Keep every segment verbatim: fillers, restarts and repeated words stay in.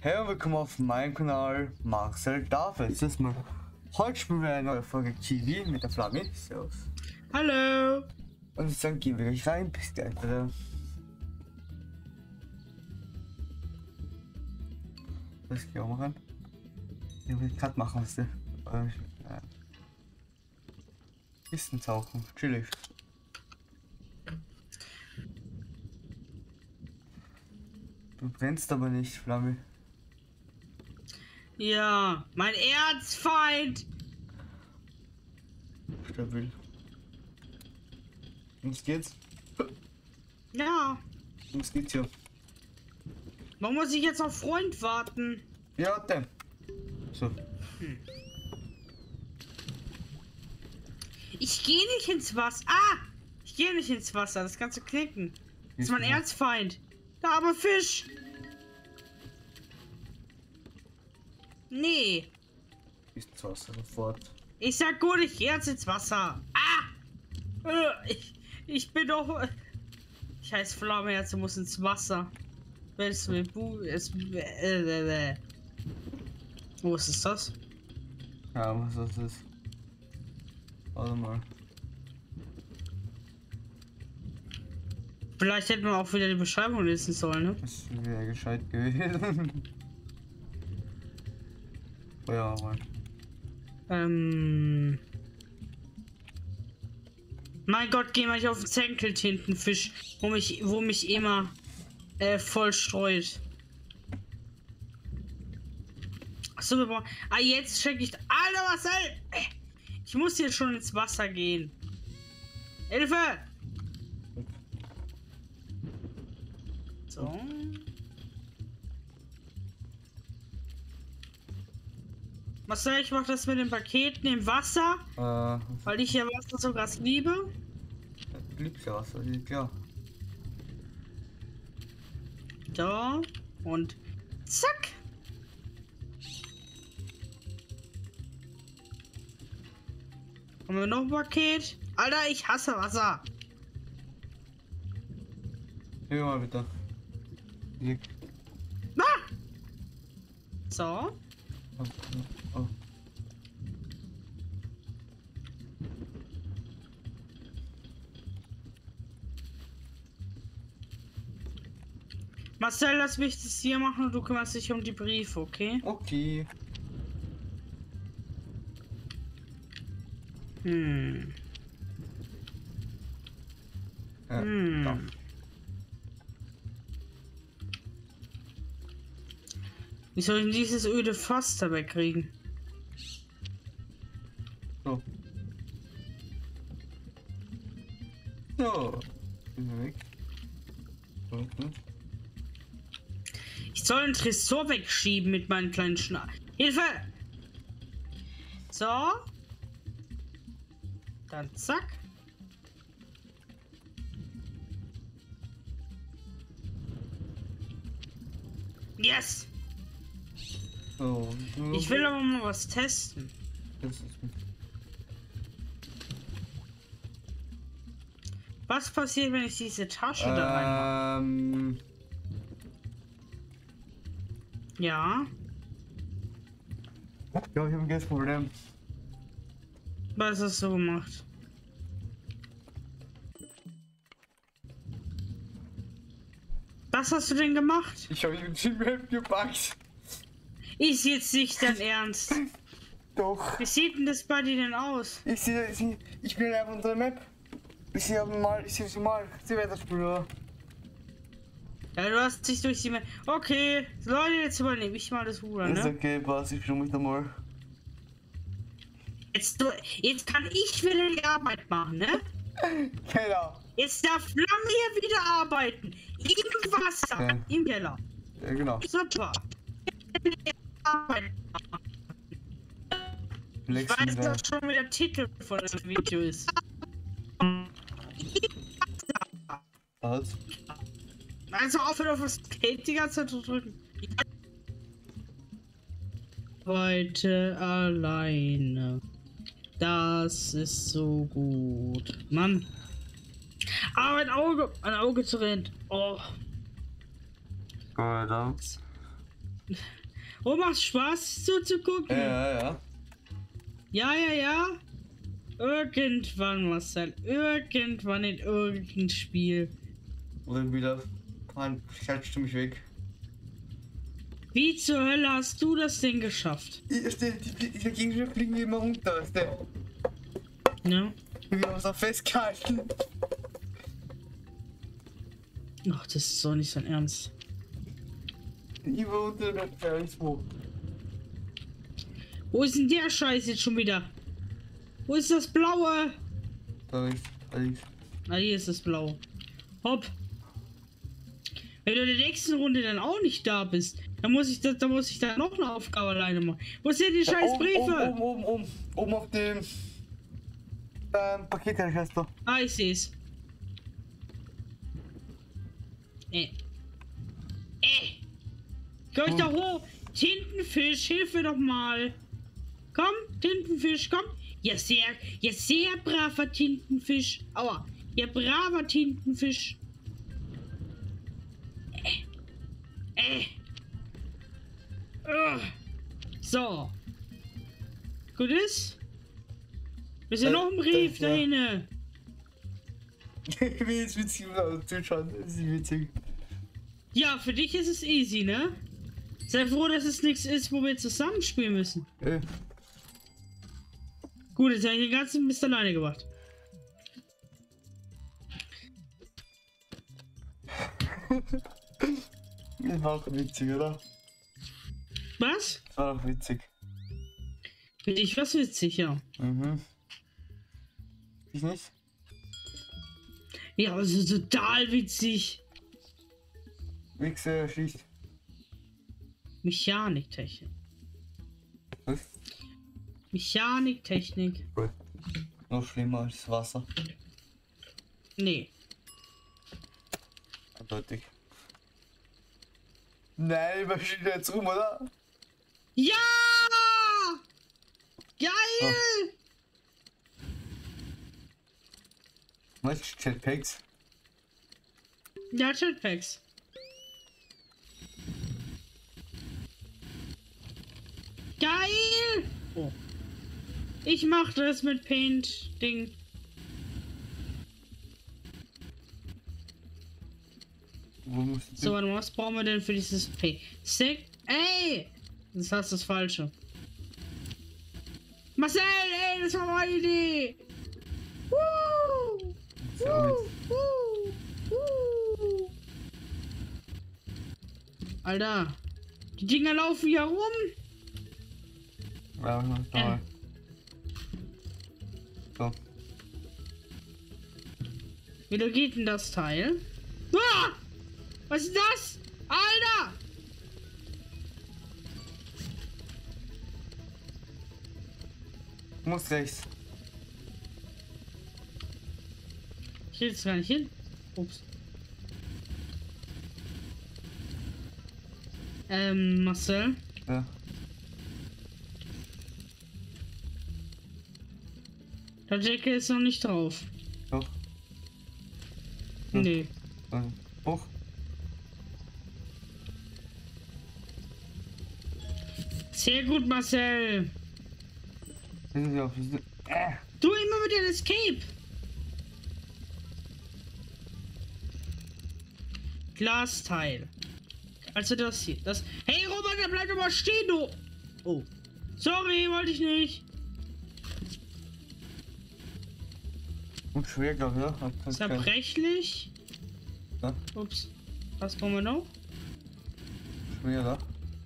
Hey und willkommen auf meinem Kanal Marcel David. Das ist mal. Heute spielen wir eine neue Folge Kiwi mit der Flammi. Servus. Hallo. Und ich sage, gehen wir gleich rein. Bis gleich bitte. Das kann ich auch machen. Ich will gerade machen, was du. Äh, Kisten tauchen. Chillig. Du brennst aber nicht, Flammi. Ja, mein Erzfeind. Stabil. Uns geht's? Ja. Uns geht's ja. Warum muss ich jetzt auf Freund warten? Ja, dann. So. Hm. Ich gehe nicht ins Wasser. Ah! Ich gehe nicht ins Wasser. Das kannst du knicken. Das ist mein Erzfeind. Der arme Fisch. Nee. Ist ins Wasser sofort. Ich sag gut, ich gehe jetzt ins Wasser. Ah! Äh, Ich, ich bin doch... Ich heiße Flammenherz, du musst ins Wasser. Willst du mit Bu... Es... Äh, äh, Wo ist es das? Ja, was das ist. Warte mal. Vielleicht hätten wir auch wieder die Beschreibung lesen sollen, ne? Das wäre gescheit gewesen. Oh ja, Mann. Ähm... Mein Gott, geh mal nicht auf den Zenkel, Tintenfisch, wo mich, wo mich immer äh, voll streut. Achso, wir brauchen... Ah, jetzt check ich... Alter, was soll... Ich muss hier schon ins Wasser gehen. Hilfe! So. Was soll ich machen das mit den Paketen im Wasser? Äh, Weil ich ja Wasser so krass liebe. liebst ja Wasser, ist klar. So. Und zack. Haben wir noch ein Paket? Alter, ich hasse Wasser. Hier mal bitte. Hier. Ah! So. Oh, oh. Marcel, lass mich das hier machen und du kümmerst dich um die Briefe, okay? Okay. Hm. Ja, Hm. da. Wie soll ich denn dieses öde Fass da wegkriegen? So. So. Bin weg. Okay. Ich soll einen Tresor wegschieben mit meinen kleinen Schna... Hilfe! So. Dann zack. Yes! So. Ich will aber mal was testen. Das ist Was passiert, wenn ich diese Tasche da reinmache? Ähm. Ja. Ja, ich habe ein Geldproblem. Was hast du gemacht? Was hast du denn gemacht? Ich habe ihn in Web gepackt. Ist jetzt nicht dein Ernst. Doch. Wie sieht denn das bei dir denn aus? Ich sehe, ich, ich bin auf unserer Map. Ich sehe mal, ich sehe sie mal. Sie werden das Spieler. Ja, du hast dich durch die... Me okay, Leute, jetzt übernehme ich mal das Ruder, Ist ne? okay, pass, ich schwimme mich nochmal. Jetzt, du, jetzt kann ich wieder die Arbeit machen, ne? Genau. Jetzt darf Flamme hier wieder arbeiten. Im Wasser, Okay. im Keller. Ja, genau. Super. Arbeit. Ich Lex weiß wieder. doch schon, wie der Titel von dem Video ist. Was? Also aufhören auf das Skate die ganze Zeit zu drücken. Heute alleine. Das ist so gut. Mann. Ah, mein Auge. Mein Auge zu rennt. Oh. Alter. Oh, macht Spaß zuzugucken. Ja, ja. Ja, ja, ja. Irgendwann, Marcel. Irgendwann in irgendein Spiel. Oder wieder. Mann, schaltest du mich weg. Wie zur Hölle hast du das denn geschafft? Ich, die, die, die Gegenstände fliegen immer runter, ist der. Ja. Wir haben uns auch festgehalten. Ach, das ist doch nicht sein Ernst. Über unter der Felswo. Wo ist denn der Scheiß jetzt schon wieder? Wo ist das Blaue? Da ist, da ist. Ah, hier ist das Blaue. Hopp. Wenn du in der nächsten Runde dann auch nicht da bist, dann muss ich das, dann muss ich da noch eine Aufgabe alleine machen. Wo sind die scheiß Briefe? Oben, oben, oben, oben, oben auf dem ähm, Paket hast du. Ah, ich seh's. Äh. Äh. Komm ich da hoch? Tintenfisch, hilf mir doch mal. Komm, Tintenfisch, komm. Ja, sehr, ja, sehr braver Tintenfisch. Aua. Ja, braver Tintenfisch. Äh. Äh. Uh. So. Gut ist? Ist ja Äh, noch ein Brief äh, da ja. hinten. Wie ist witzig, zuschauen, das ist witzig. Ja, für dich ist es easy, ne? Sei froh, dass es nichts ist, wo wir zusammenspielen müssen. Äh, Gut, jetzt habe ich den ganzen Mist alleine gemacht. das war auch witzig, oder? Was? Das war auch witzig. Für dich was witzig, ja. Mhm. Ich nicht? Ja, also total witzig. Wichse schießt. Mechaniktechnik. Was? Mechaniktechnik. Cool. Noch schlimmer als Wasser. Nee. Eindeutig. Nein, wir stehen jetzt rum, oder? Ja! Geil! Was ist Jetpacks? Ja, Jetpacks. Geil! Oh. Ich mach das mit Paint-Ding. Wo musst du? So, warte mal, was brauchen wir denn für dieses P? Stick? Ey! Das hast das Falsche. Marcel, ey, das war meine Idee! Woo! Woo! Woo! Woo! Alter, die Dinger laufen hier rum. Ja, toll. So. Wie geht denn das Teil? Ah! Was ist das? Alter! Muss rechts. Ich will jetzt gar nicht hin. Ups. Ähm, Marcel. Ja. Der Jacke ist noch nicht drauf. Doch. Ja. Nee. Dann hoch. Sehr gut, Marcel. Das ist ja auf. Äh. Du immer mit dem Escape. Glasteil. Also das hier. Das. Hey Robert, da bleib doch mal stehen, du. Oh. Sorry, wollte ich nicht. Und schwer, glaube ich, ja. Hat- hat kein- Zerbrechlich. Ja. Ups. Was brauchen wir noch? Schwer, da.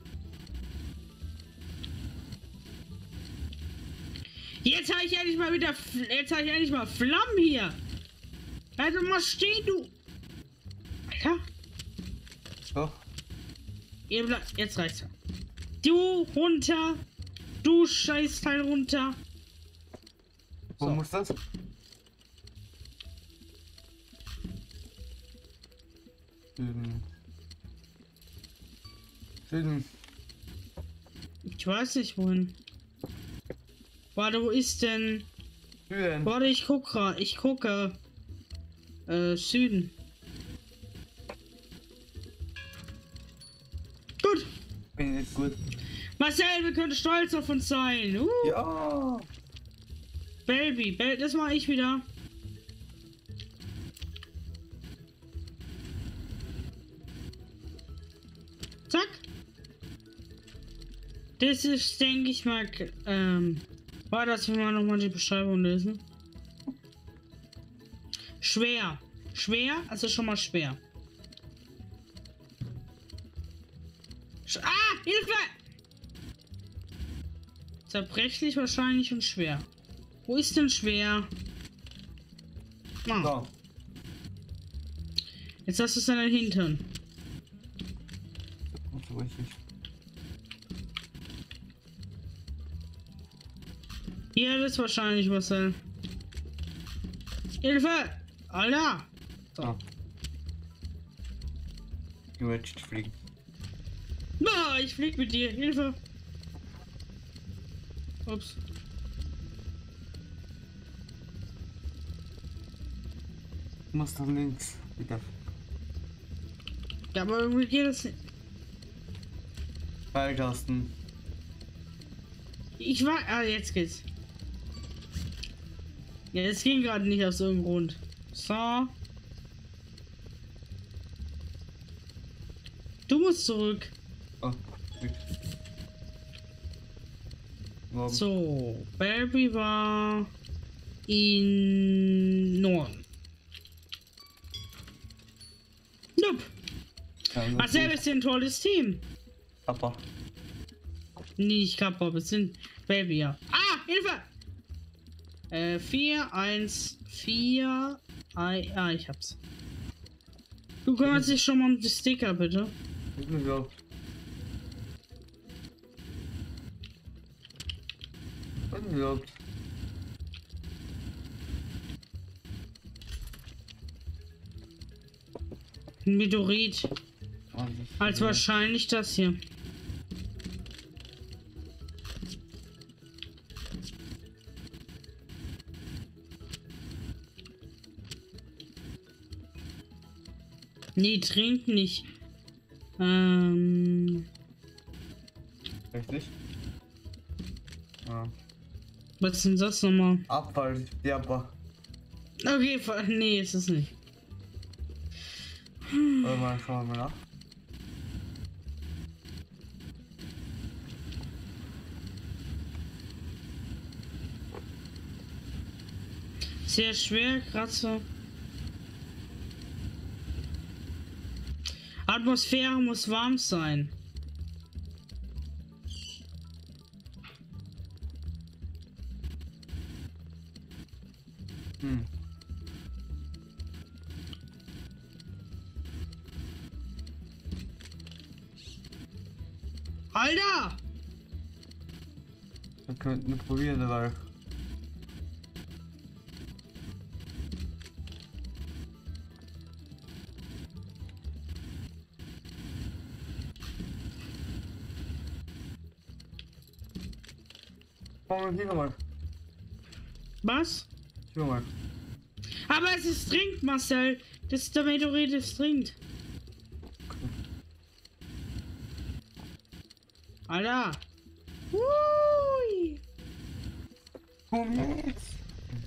Jetzt habe ich endlich mal wieder. Fl- Jetzt habe ich endlich mal Flammen hier. Bleib doch mal stehen, du. Alter. So. Ihr ble- Jetzt reicht's. Du runter. Du Scheißteil runter. Wo So. muss das? Süden. Süden. Ich weiß nicht wohin. Warte, wo ist denn? Süden. Warte, ich guck grad. Ich gucke. Äh, Süden. Gut. Bin nicht gut. Marcel, wir können stolz auf uns sein. Uh. Ja. Baby, Baby, das mache ich wieder. Zack. Das ist, denke ich mal, ähm, war das, wenn wir noch mal die Beschreibung lesen. Schwer. Schwer, also schon mal schwer. Sch ah, Hilfe! Zerbrechlich wahrscheinlich und schwer. Wo ist denn schwer? Ah. So. Jetzt hast du es an den Hintern. Nicht so richtig. Ja, das ist wahrscheinlich, Marcel. Hilfe! Alter! So. Ah. Du willst fliegen. Na, ich flieg mit dir. Hilfe! Ups. Du musst nach links. Wieder. Ja, aber irgendwie geht das nicht. Pfeiltasten. Ich war. Ah, jetzt geht's. Ja, es ging gerade nicht aus irgendeinem Grund. So. Du musst zurück. Oh, gut. Warum? So, Baby war in Norden. Nope. Ja, so Marcel, gut. wir sind ein tolles Team. Papa. Nicht Kappa, wir sind Baby, ja. Ah, Hilfe! Äh, vier, eins, vier, I, ah, ich hab's. Du kümmerst dich schon mal um die Sticker, bitte. Ich bin so. Unglaublich. Ein Meteorit. Als was? wahrscheinlich das hier. Nee, trink nicht. Ähm, Richtig? Ja. was ist denn das nochmal? Abfall, ja, aber. Okay, ver- nee, ist es nicht. Warte mal, schauen wir mal nach. Sehr schwer, Kratzer. Atmosphäre muss warm sein. Hm. Alter! Wir könnten wir probieren, weil. Oh, hier mal. Was? Hier mal. Aber es ist dringend, Marcel. Das ist der Meteorit, es dringend. Alter! Hui. Komm jetzt!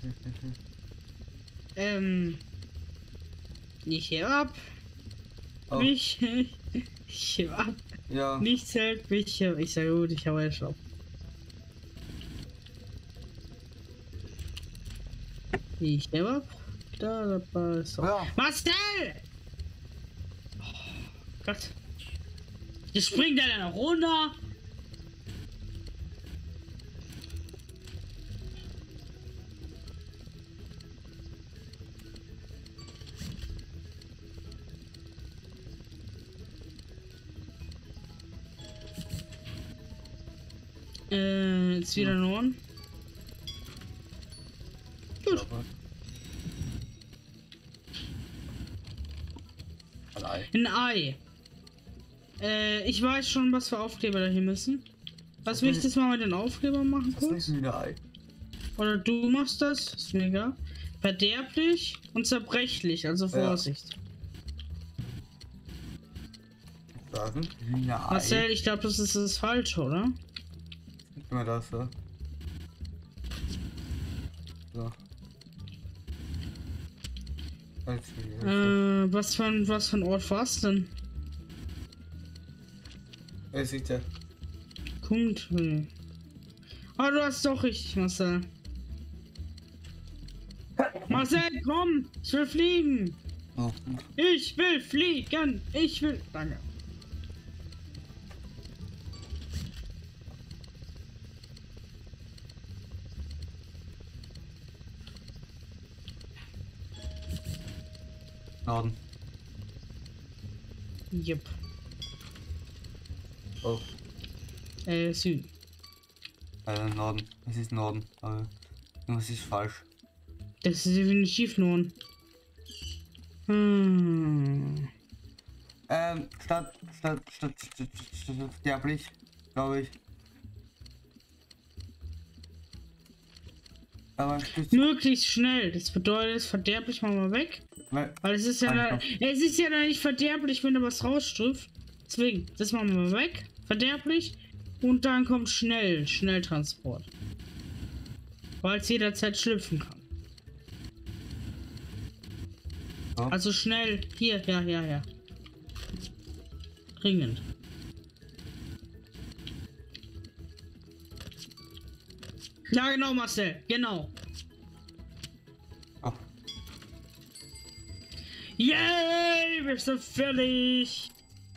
Ähm. Ich heb ab. Oh. Mich. Ich heb ab. Ja. Nichts hält mich. Ich sag gut, ich hau jetzt ab. Ich heb ab. Da, da, da, so. Ja. Marcel! Oh Gott. Jetzt springt er dann runter. Äh, jetzt wieder Norden. Gut. Allein. Ein Ei. Äh, ich weiß schon, was für Aufkleber da hier müssen. Was will ich das mal mit den Aufklebern machen Das ist kurz? nicht wieder Ei. Oder du machst das? Ist mir egal. Verderblich und zerbrechlich, also Vorsicht. So. sagen. Nein. Marcel, ich glaube, das ist das Falsche, oder? Gib mir das so. So. Äh, was für ein, was für ein Ort war es denn? Er sieht ja. Kommt. Ah, du hast doch richtig, Marcel. Marcel, komm! Ich will fliegen! Oh. Ich will fliegen! Ich will. Danke. Norden. Jupp. Oh. Äh, Süden. Äh, Norden. Es ist Norden. Aber es ist falsch. Das ist definitiv Norden. Hm. Ähm, statt, statt, statt, statt, statt, statt sterblich, glaube ich. Aber das, Möglichst schnell. Das bedeutet, es verderblich machen wir weg. weil, Weil es ist ja da, Einfach. es ist ja da nicht verderblich, wenn du was rausstrifft. Deswegen, das machen wir weg. Verderblich. Und dann kommt schnell, Schnelltransport. Weil es jederzeit schlüpfen kann. so. Also schnell. Hier, ja, ja, ja. Dringend. Ja, genau, Marcel. Genau. Oh. Yay! Wir sind fertig!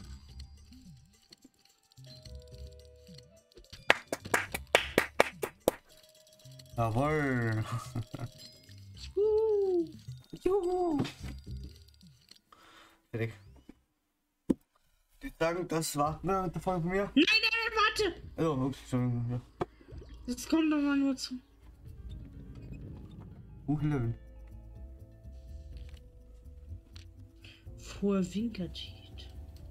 Jawohl. Uh. Juhu. Fertig. Ich würde sagen, das war's mit der Folge von mir. Nein, nein, nein, warte! Oh, ups, Entschuldigung. Ja. Das kommt doch mal nur zu. Buchlöwen. Vor Winkertiet.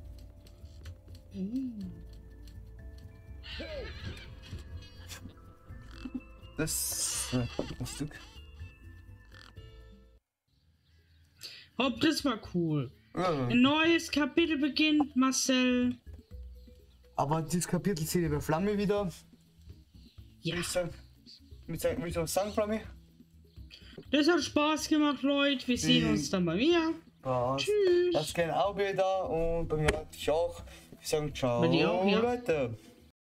Mm. Das, äh, das Stück. Hopp, das war cool. Ja, Ein neues Kapitel beginnt, Marcel. aber dieses Kapitel sieht über Flamme wieder. Ja, Ich sag, mit sagen, mit so sagen, Flamme. das hat Spaß gemacht, Leute. Wir sehen Mhm. uns dann mal wieder. Was? Tschüss. Das gerne auch wieder und bei mir natürlich auch. Ich sage ciao, Bei dir auch, ja. Leute.